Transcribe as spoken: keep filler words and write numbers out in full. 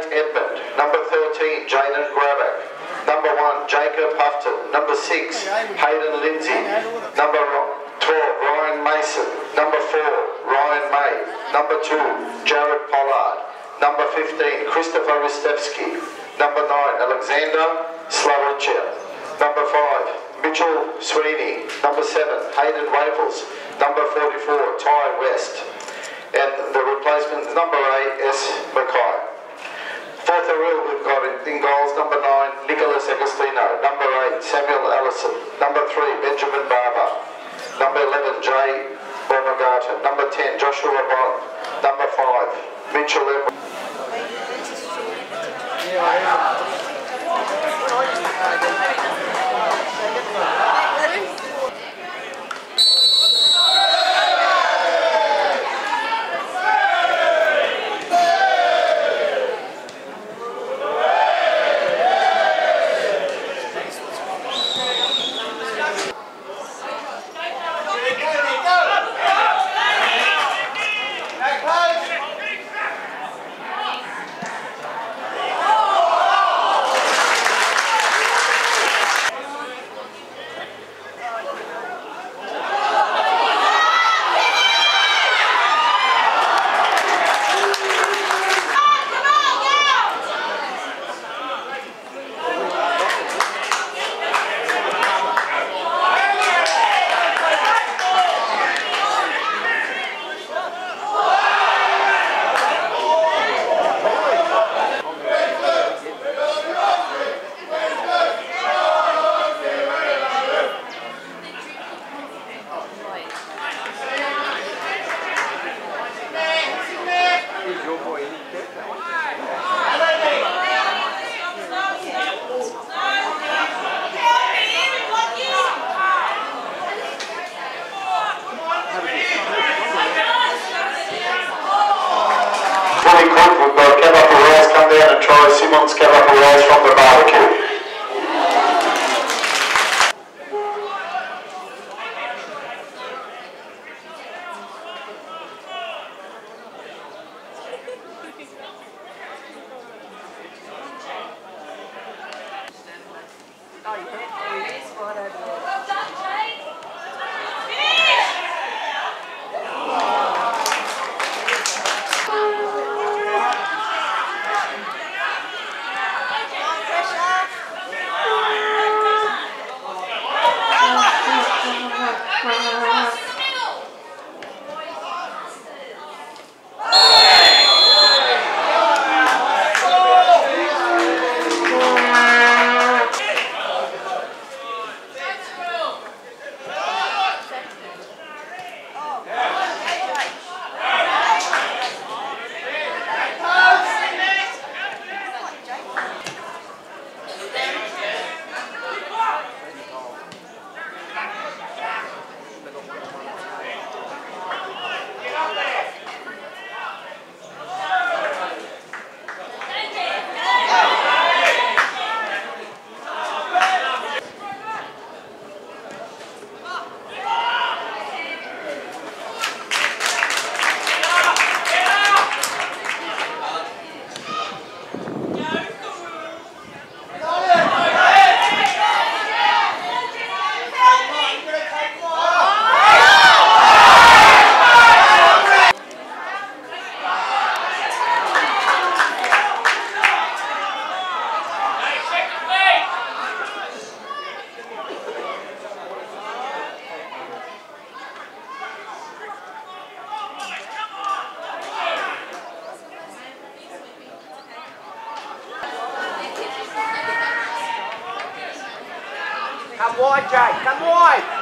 eight, Edmund. Number thirteen, Jaden Graback. Number one, Jacob Houghton. Number six, Hayden Lindsay. Number twelve, Ryan Mason. Number four, Ryan May. Number two, Jared Pollard. Number fifteen, Christopher Ristevski. Number nine, Alexander Slavichia. Number five, Mitchell Sweeney. Number seven, Hayden Wavels. Number forty-four, Ty West. And the replacement, number eight, S. Mackay. For the rule, we've got in goals, number nine, Nicholas Agostino. Number eight, Samuel Allison. Number three, Benjamin Barber. Number eleven, Jay Baumgarten. Number ten, Joshua Bond. Number five, Mitchell Edwards. We've got Kevappa Rolls come down and try Simmons Kevappa Rolls from the barbecue. Oh, you bet. There is one over there. Well done, Jay. Come wide, Jay. Come wide.